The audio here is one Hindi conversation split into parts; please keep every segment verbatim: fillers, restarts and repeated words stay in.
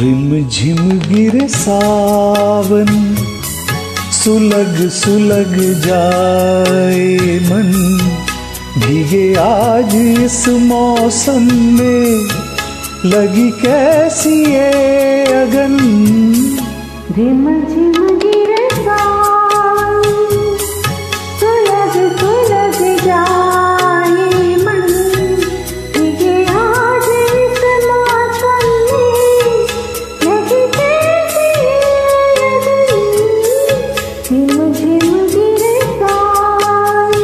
रिमझिम गिरे सावन, सुलग सुलग जाए मन, भीगे आज इस मौसम में, लगी कैसी ये अगन। रिमझिम गिरे सावन, सुलग सुलग जाए मन, भीगे आज इस मौसम में, लगी कैसी ये अगन। रिमझिम गिरे सावन।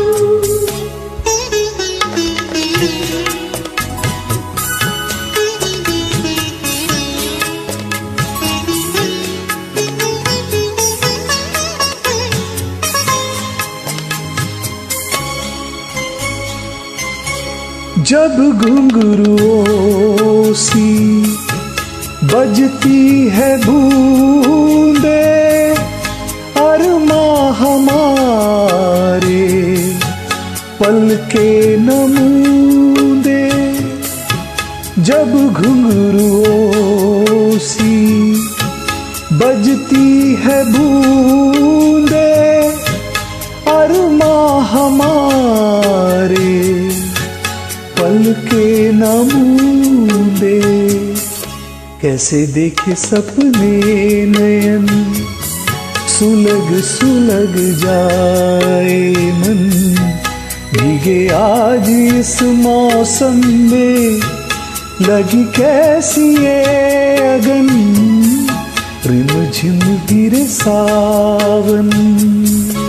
जब घुंघरुओं सी बजती है बूंदे, अरमां हमारे पलके नमूंदे। जब घुंघरुओं सी बजती है बूंदे, अरमां हमारे पलके नमूंदे। कैसे देखे सपने नयन, सुलग सुलग जाए मन, भीगे आज इस मौसम में, लगी कैसी ये अगन। रिमझिम गिरे सावन।